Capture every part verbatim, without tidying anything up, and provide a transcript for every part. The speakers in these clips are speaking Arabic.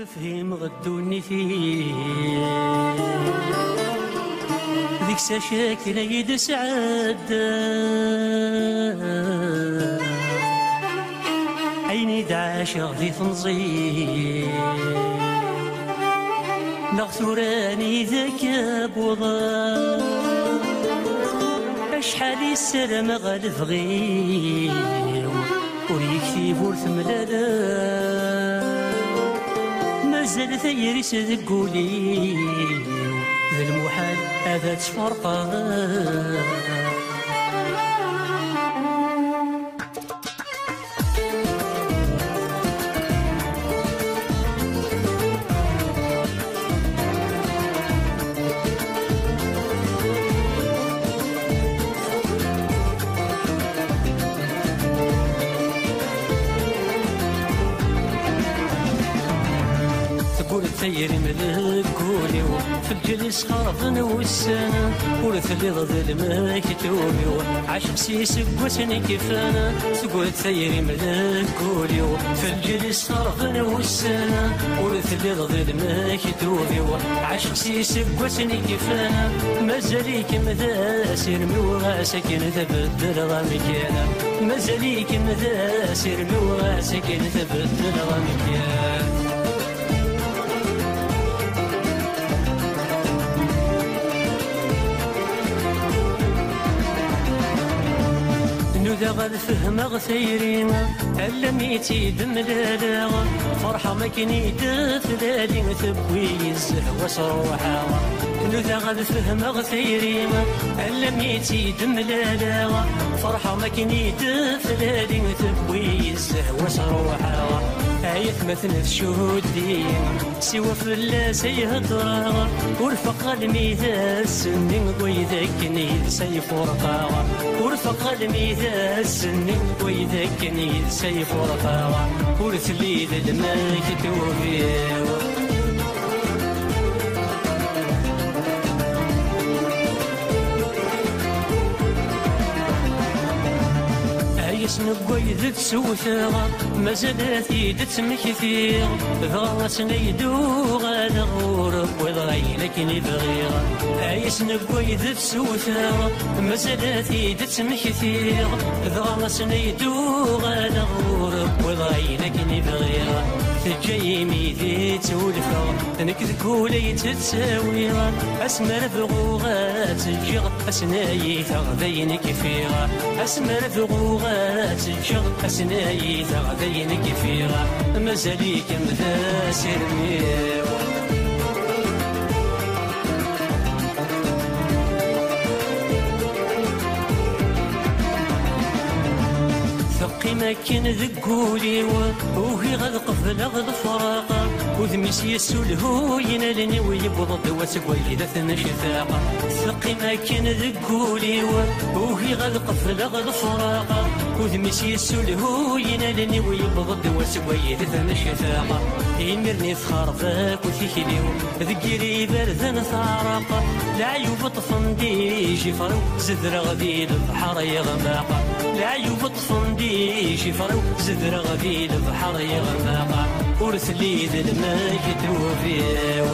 ورفهيم غدوني فيه ذيك ساشاكل يد سعد عيني دعاشق ذي تنظيم نغثراني ذاك بوضا اشحال السلام غالف غيو وريكتيب ورثملالا مازال ثيري سذقولي ذا المحال هذا تفرقا ثيري مذكولي في الجلس خرفنا والسنة ورث اللي ضد المكتوبي عاشق سيسك وسني كيفانا تقول ثيري مذكولي في الجلس خرفنا والسنة ورث اللي ضد المكتوبي عاشق سيسك وسني كيفانا مازاليك مذا سيرمي وغاسك نتبدل غامكيانا مازاليك مذا سيرمي وغاسك نتبدل غامكيانا ذا غالفهم غثيرين ألا ميتي دملالا فرحة ما كني دفلالي ثبوي الزهوة صروحا ذا غالفهم غثيرين ألا ميتي دملالا فرحة ما كني دفلالي ثبوي الزهوة صروحا آية مثل شهودين سوى فلاس يهضرا ورفق الميثاس سنين ويذكني سيف ورقا ورفق الميثاس سنين ويذكني سيف ورقا ورثلي ذا المكتوبي نبوي ذات سوثا مازالت يدت مكثير ذا سنيدو غادا غورب وضغي لكن بغير عايش نبوي ذات سوثا مازالت يدت مكثير ذا سنيدو غادا غورب وضغي لكن بغير تجي ميدي تولفا نكذ كولي تتساوي اسمر بغوغات الجغ اسناي ثغذين كفيرا اسمر بغوغات الجغ اسناي ثغذين كفيرا مازاليك مذا سرميو ما كان ذقولي وهي غد قفل غد فراقا وذميس يسوله ينالني ويبوض دواسك ويدثنا شفاقا ثقي ما كان ذقولي وهي غد قفل غد فراقا وذميس يسوله ينالني ويبوض دواسك ويدثنا شفاقا يمرني ثخرفاك وثيكليو ذكيري برذن ثارقا العيوب طفندي جفر زدر غدي البحر يغماقا العيوب طفندي شفر زدر غدي البحر يغماقا ورثلي ذا المكتوبي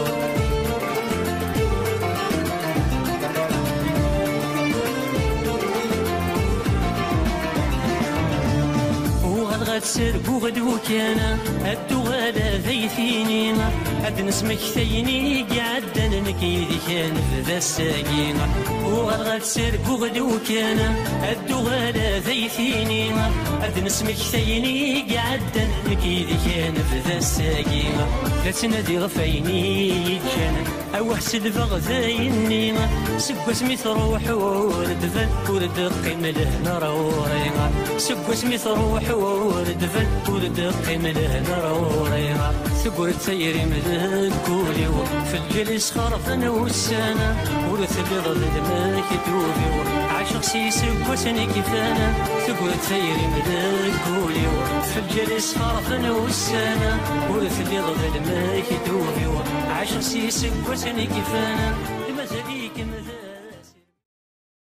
غتسرق وغدو كان هدو غالا ذيثيني هاد نسمك ثيني قعدن نكيدي كان في ذا الساقين وغتسرق وغدو كان هدو غالا ذيثيني هاد نسمك ثيني قعدن نكيدي كان في ذا الساقين لا تنادي غفيني كان اوه سلفغ ذايني سكو سميث روح وردفن وردقي ملهنا روريغا سكو سميث روح وردفن وردقي ملهنا روريغا ثقول تسيري مذكولي في الجلس خرفنا والسنة ورث بيض المكتوبي عاشق سيسك وسني كفانا ثقول تسيري مذكولي في الجلس خرفنا والسنة ورث بيض المكتوبي عاشق سيسك وسني كفانا